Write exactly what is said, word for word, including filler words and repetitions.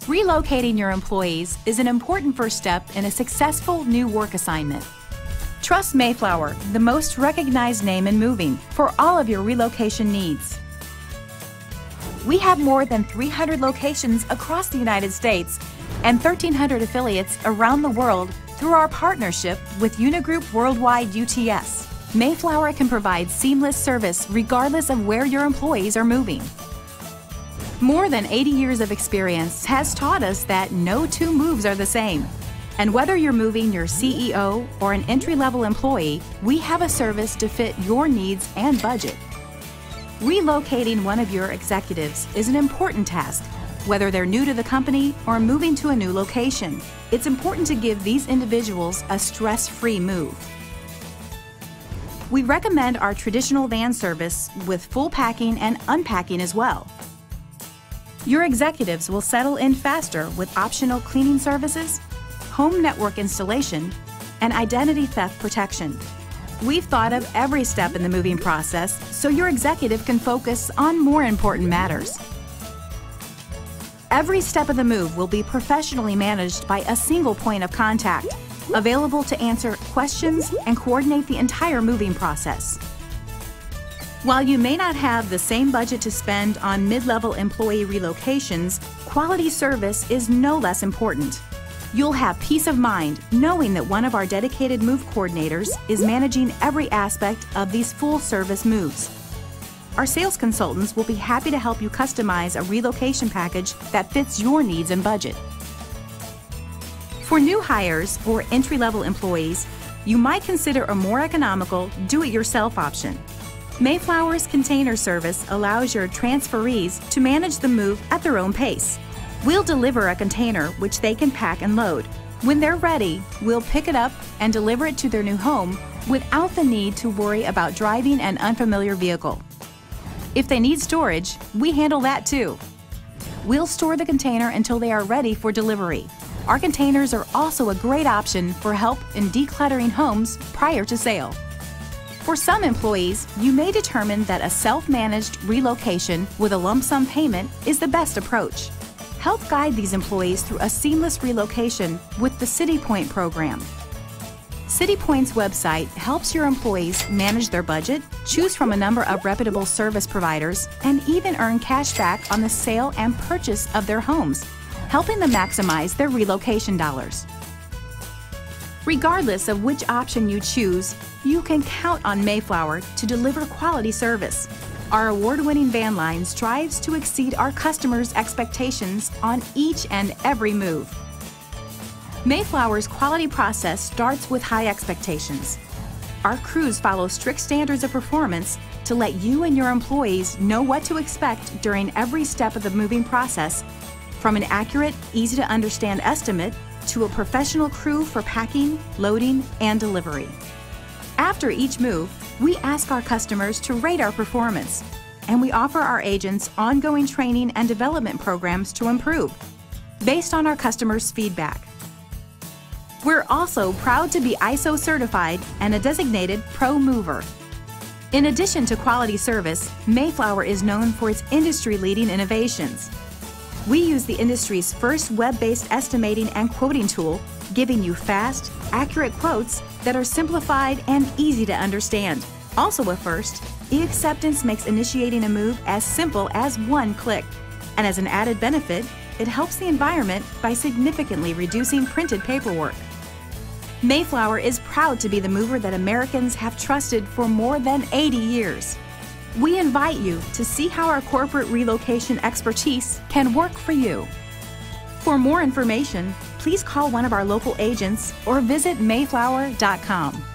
Relocating your employees is an important first step in a successful new work assignment. Trust Mayflower, the most recognized name in moving, for all of your relocation needs. We have more than three hundred locations across the United States and thirteen hundred affiliates around the world through our partnership with Unigroup Worldwide U T S. Mayflower can provide seamless service regardless of where your employees are moving. More than eighty years of experience has taught us that no two moves are the same. And whether you're moving your C E O or an entry-level employee, we have a service to fit your needs and budget. Relocating one of your executives is an important task, whether they're new to the company or moving to a new location. It's important to give these individuals a stress-free move. We recommend our traditional van service with full packing and unpacking as well. Your executives will settle in faster with optional cleaning services, home network installation, and identity theft protection. We've thought of every step in the moving process so your executive can focus on more important matters. Every step of the move will be professionally managed by a single point of contact, available to answer questions and coordinate the entire moving process. While you may not have the same budget to spend on mid-level employee relocations, quality service is no less important. You'll have peace of mind knowing that one of our dedicated move coordinators is managing every aspect of these full-service moves. Our sales consultants will be happy to help you customize a relocation package that fits your needs and budget. For new hires or entry-level employees, you might consider a more economical do-it-yourself option. Mayflower's container service allows your transferees to manage the move at their own pace. We'll deliver a container which they can pack and load. When they're ready, we'll pick it up and deliver it to their new home without the need to worry about driving an unfamiliar vehicle. If they need storage, we handle that too. We'll store the container until they are ready for delivery. Our containers are also a great option for help in decluttering homes prior to sale. For some employees, you may determine that a self-managed relocation with a lump sum payment is the best approach. Help guide these employees through a seamless relocation with the CityPoint program. CityPoint's website helps your employees manage their budget, choose from a number of reputable service providers, and even earn cash back on the sale and purchase of their homes, helping them maximize their relocation dollars. Regardless of which option you choose, you can count on Mayflower to deliver quality service. Our award-winning van line strives to exceed our customers' expectations on each and every move. Mayflower's quality process starts with high expectations. Our crews follow strict standards of performance to let you and your employees know what to expect during every step of the moving process, from an accurate, easy-to-understand estimate to a professional crew for packing, loading, and delivery. After each move, we ask our customers to rate our performance, and we offer our agents ongoing training and development programs to improve, based on our customers' feedback. We're also proud to be I S O certified and a designated Pro Mover. In addition to quality service, Mayflower is known for its industry-leading innovations. We use the industry's first web-based estimating and quoting tool, giving you fast, accurate quotes that are simplified and easy to understand. Also a first, e-acceptance makes initiating a move as simple as one click. And as an added benefit, it helps the environment by significantly reducing printed paperwork. Mayflower is proud to be the mover that Americans have trusted for more than eighty years. We invite you to see how our corporate relocation expertise can work for you. For more information, please call one of our local agents or visit mayflower dot com.